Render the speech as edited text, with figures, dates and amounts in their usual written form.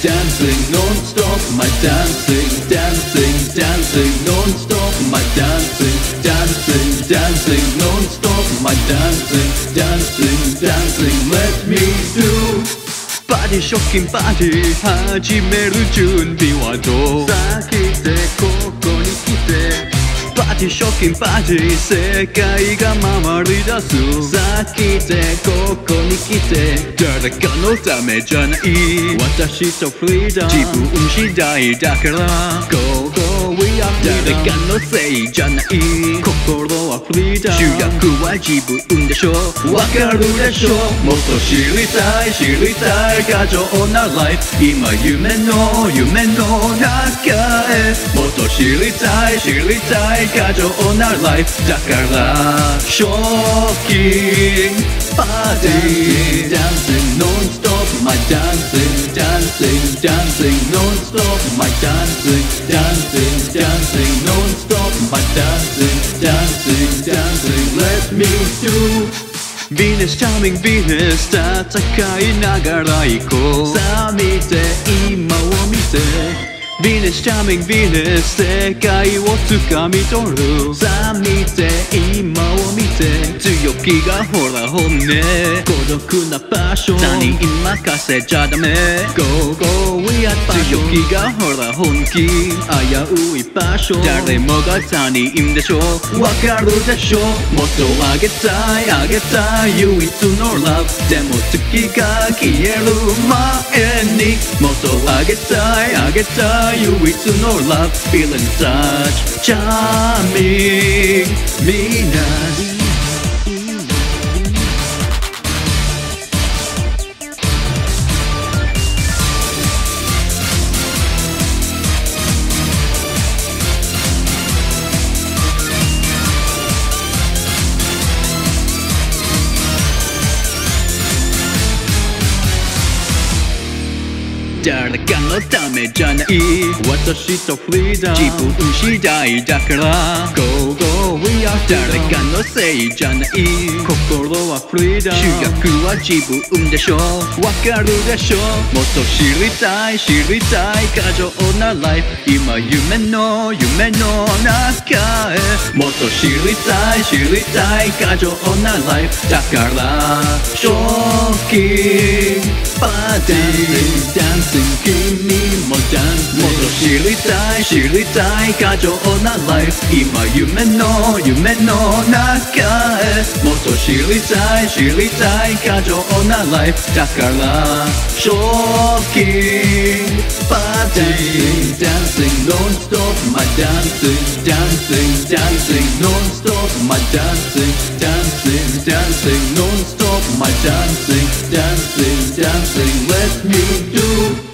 dancing non-stop, my dancing, dancing, dancing non-stop, my dancing, dancing, dancing non-stop, my dancing, dancing, dancing, let me do パーティーショッキンパーティー始める準備はどうさあ来てここに来てパーティーショッキンパーティー世界が回り出すさあ来てここに来て誰かのためじゃない私とフリーダム自分次第だから Go go we are freedom 誰かのせいじゃない心はフリーダム主役は自分でしょわかるでしょもっと知りたい知りたい過剰なライフ今夢の中へもっと知りたい知りたい過剰なライフだからショッキングパーティー Dancing non-stop my dancing dancing dancing non-stop my dancing dancing dancing non-stop my dancing dancing dancing let me doビネスチャーミングビネス戦いながら行こうさあ見て今を見てビネスチャーミングビネス世界を掴み取るさあ見て今を見て強気がほら本音孤独な場所他人任せじゃダメ Go go we are 強気がほら本気危うい場所誰もが他人でしょわかるでしょもっとあげたいあげたい唯一のラブでも月が消える前にもっとあげたいあげたい唯一の love feeling such charming みんな誰かのためじゃない私とフリーダム自分次第だから Go go we are 誰かのせいじゃない心はフリーダム主役は自分でしょわかるでしょもっと知りたい知りたい過剰なライフ今夢の中へもっと知りたい知りたい過剰なライフだからショッキングパーティー Dancing君もダンスもっと知りたい知りたい過剰なライフ今夢の中へもっと知りたい知りたい過剰なライフだからショッキングパーティー Dancing non-stop my dancing dancing dancing non-stop my dancing dancing dancing non-stop my dancing dancing dancing let me do